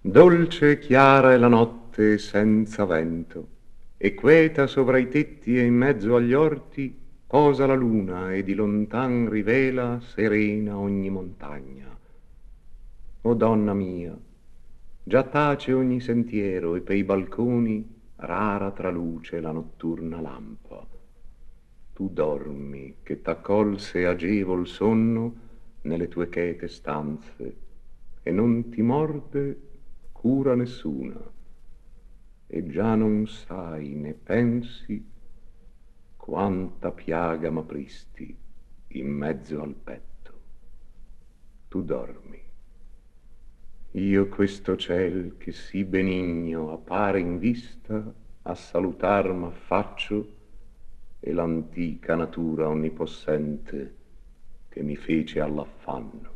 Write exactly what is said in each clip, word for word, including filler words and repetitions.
Dolce e chiara è la notte senza vento, e queta sovra i tetti e in mezzo agli orti posa la luna e di lontan rivela serena ogni montagna. O donna mia, già tace ogni sentiero e pei balconi rara traluce la notturna lampa. Tu dormi che t'accolse agevol sonno nelle tue chete stanze e non ti morde cura nessuna, e già non sai né pensi quanta piaga m'apristi in mezzo al petto. Tu dormi. Io questo ciel che sì benigno appare in vista a salutar m'affaccio, e l'antica natura onnipossente che mi fece all'affanno.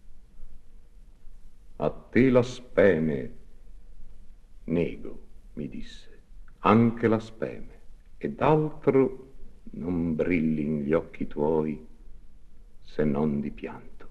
A te la speme, nego, mi disse, anche la speme, ed altro non brillin gli occhi tuoi se non di pianto.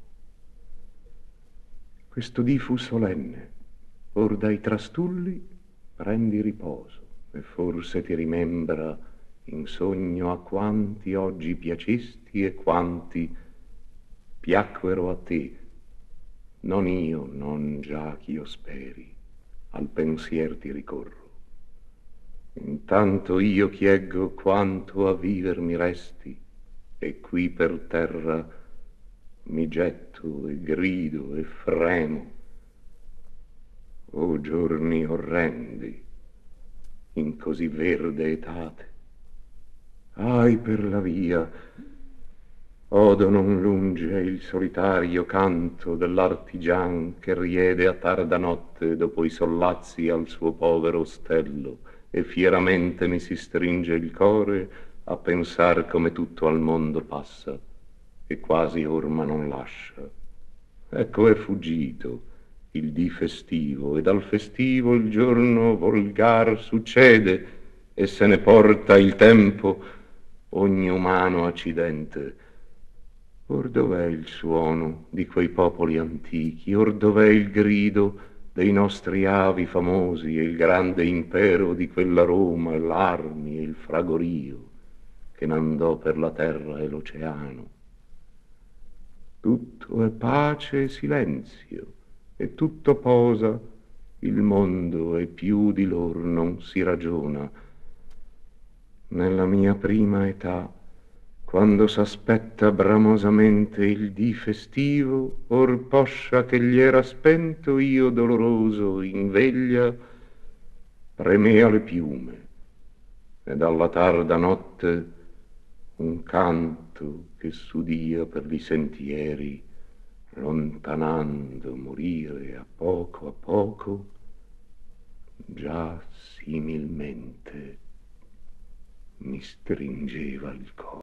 Questo dì fu solenne, or dai trastulli prendi riposo, e forse ti rimembra in sogno a quanti oggi piacesti e quanti piacquero a te, non io, non già ch'io speri, al pensier ti ricorro. Intanto io chieggo quanto a viver mi resti, e qui per terra mi getto e grido e fremo. O giorni orrendi, in così verde etate, ahi per la via, odo non lunge il solitario canto dell'artigian che riede a tarda notte dopo i sollazzi al suo povero ostello, e fieramente mi si stringe il core a pensar come tutto al mondo passa e quasi orma non lascia. Ecco è fuggito il dì festivo, e dal festivo il giorno volgar succede, e se ne porta il tempo ogni umano accidente. Or dov'è il suono di quei popoli antichi? Or dov'è il grido dei nostri avi famosi e il grande impero di quella Roma, l'armi e il fragorio che n'andò per la terra e l'oceano? Tutto è pace e silenzio, e tutto posa il mondo, e più di lor non si ragiona. Nella mia prima età, quando s'aspetta bramosamente il dì festivo, or poscia che gli era spento, io doloroso in veglia premea le piume, e dalla tarda notte un canto che s'udia per li sentieri, lontanando morire a poco a poco, già similmente mi stringeva il cor.